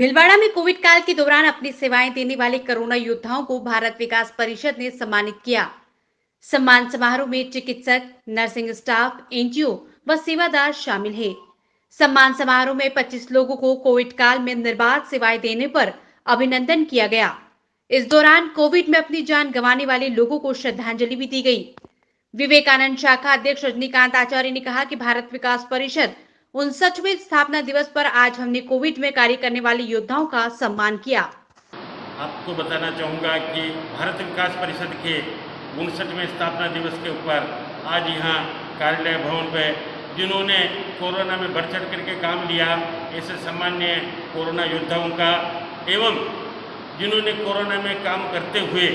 भीलवाड़ा में कोविड काल के दौरान अपनी सेवाएं देने वाले कोरोना योद्धाओं को भारत विकास परिषद ने सम्मानित किया। सम्मान समारोह में चिकित्सक, नर्सिंग स्टाफ, एनजीओ व सेवादार शामिल हैं। सम्मान समारोह में 25 लोगों को कोविड काल में निर्बाध सेवाएं देने पर अभिनंदन किया गया। इस दौरान कोविड में अपनी जान गंवाने वाले लोगों को श्रद्धांजलि भी दी गई। विवेकानंद शाखा अध्यक्ष रजनीकांत आचार्य ने कहा कि भारत विकास परिषद 59वें स्थापना दिवस पर आज हमने कोविड में कार्य करने वाले योद्धाओं का सम्मान किया। आपको बताना चाहूँगा कि भारत विकास परिषद के 59वें स्थापना दिवस के ऊपर आज यहाँ कार्यालय भवन पर जिन्होंने कोरोना में बढ़ चढ़ करके काम लिया, ऐसे सामान्य कोरोना योद्धाओं का एवं जिन्होंने कोरोना में काम करते हुए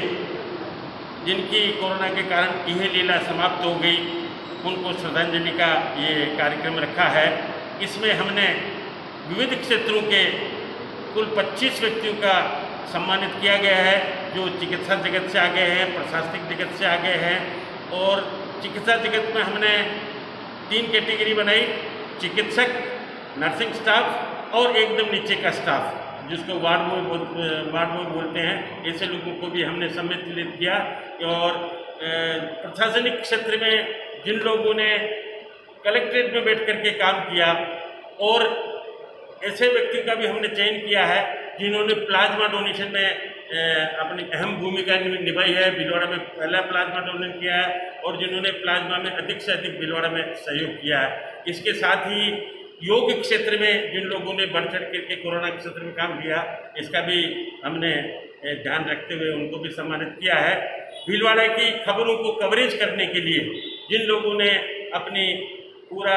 जिनकी कोरोना के कारण यह लीला समाप्त हो गई, उनको श्रद्धांजलि का ये कार्यक्रम रखा है। इसमें हमने विविध क्षेत्रों के कुल 25 व्यक्तियों का सम्मानित किया गया है, जो चिकित्सा जगत से आगे हैं, प्रशासनिक जगत से आगे हैं। और चिकित्सा जगत में हमने 3 कैटेगरी बनाई: चिकित्सक, नर्सिंग स्टाफ और एकदम नीचे का स्टाफ, जिसको वार्ड बॉय बोलते हैं। ऐसे लोगों को भी हमने सम्मिलित किया। और प्रशासनिक क्षेत्र में जिन लोगों ने कलेक्ट्रेट में बैठ करके काम किया, और ऐसे व्यक्तियों का भी हमने चयन किया है जिन्होंने प्लाज्मा डोनेशन में अपनी अहम भूमिका निभाई है। भीलवाड़ा में पहला प्लाज्मा डोनेट किया है और जिन्होंने प्लाज्मा में अधिक से अधिक भीलवाड़ा में सहयोग किया है। इसके साथ ही योग क्षेत्र में जिन लोगों ने बढ़ चढ़ करके कोरोना के क्षेत्र में काम किया, इसका भी हमने ध्यान रखते हुए उनको भी सम्मानित किया है। भीलवाड़ा की खबरों को कवरेज करने के लिए जिन लोगों ने अपनी पूरा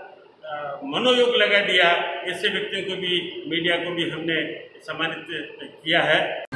मनोयोग लगा दिया, ऐसे व्यक्तियों को भी, मीडिया को भी हमने सम्मानित किया है।